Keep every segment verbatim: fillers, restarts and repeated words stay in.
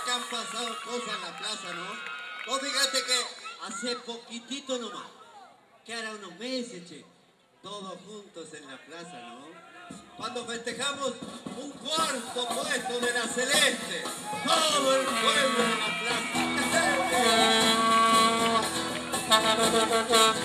que han pasado cosas en la plaza, ¿no? Vos fíjate que hace poquitito nomás, que hará unos meses, che, todos juntos en la plaza, ¿no? Cuando festejamos un cuarto puesto de la Celeste, todo el pueblo en la plaza.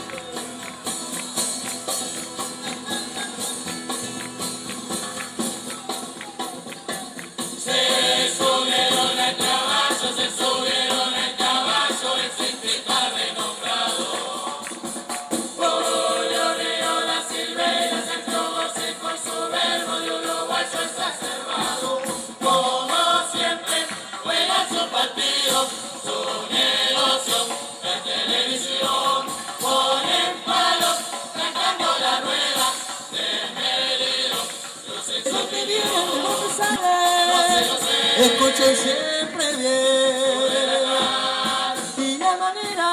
Se subieron al caballo, se subieron al caballo, el cíclica renombrado. Julio Río da Silveira se entrobose con su verbo de uruguayo exacerbado. Como siempre, juega su partido, su negocio, en televisión. Ponen palos, cantando la rueda, desmedido, lucen su opinión. Escuchen siempre bien y la manera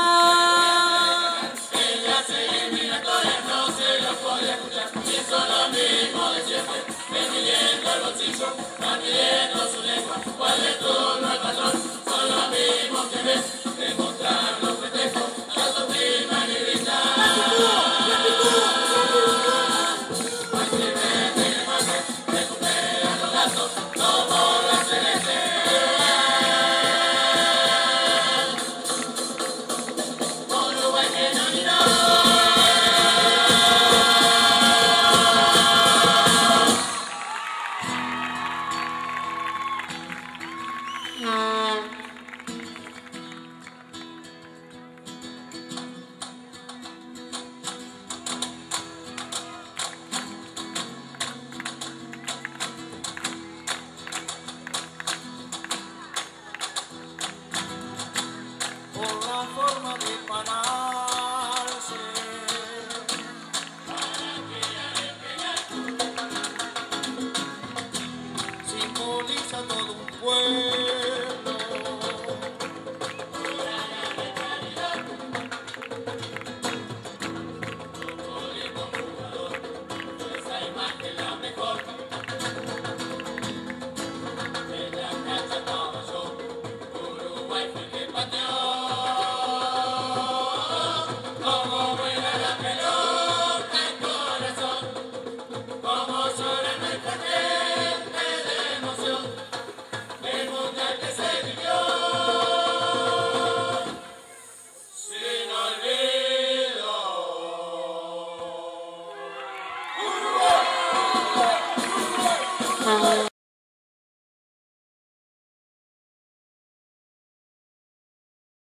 en las eliminatorias no se lo podía escuchar y son lo mismo de siempre, midiendo el bolsillo, van midiendo su lengua, cuál es turno al patrón, son los mismos que ves demostrar los festejos, tanto firman y gritan. Pues si vete el mate, recuperan los datos, como la Celeste. Uruguay que no ni no. por la forma de pararse. Simboliza todo un pueblo. Esa imagen la mejor. En la cancha estaba yo, Uruguay fue el que pateó. Como vuela la pelota en corazón, como llora nuestra gente de emoción. El mundial que se vivió sin olvido. Uruguay, Uruguay, Uruguay.